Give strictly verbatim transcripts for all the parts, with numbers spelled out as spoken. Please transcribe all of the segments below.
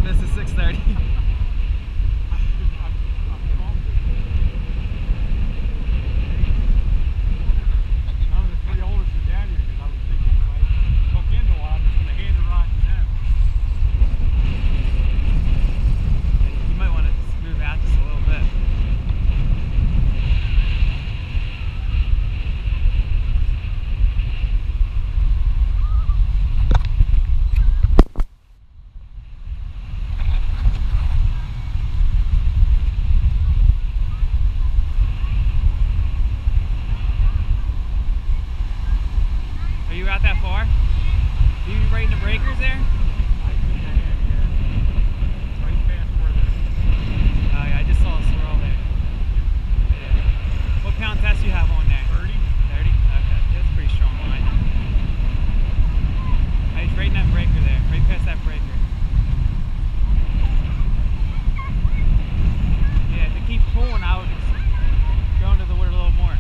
This is six thirty. Are you out that far? Are you right in the breakers there? I think I am, yeah. Right past where they're... Oh yeah, I just saw a swirl there. Yeah. What pound test you have on there? thirty. thirty? Okay, that's a pretty strong line. Right, right in that breaker there, right past that breaker. Yeah, to keep pulling, I would go into the water a little more.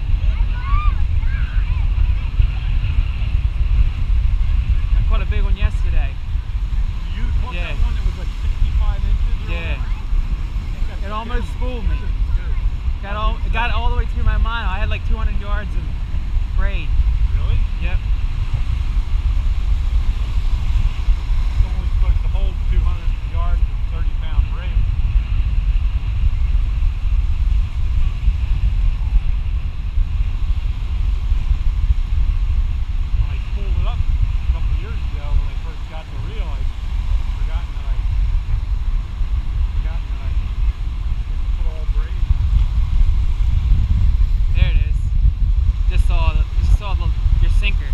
Caught a big one yesterday. You caught Yeah. that one that was like sixty-five inches? Or Yeah. whatever? It almost fooled me. Good. Got all, it got all the way through my mind. I had like two hundred yards of braid. Really? Yep. It's only supposed to hold two hundred yards of thirty pound braid. When I pulled it up a couple years ago, when I first got the reel, I forgotten that I forgotten that I didn't put all braid. There it is. Just saw the, just saw the, your sinker.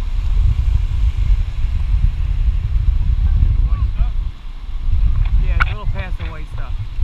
The white stuff. Yeah, it's a little past the white stuff.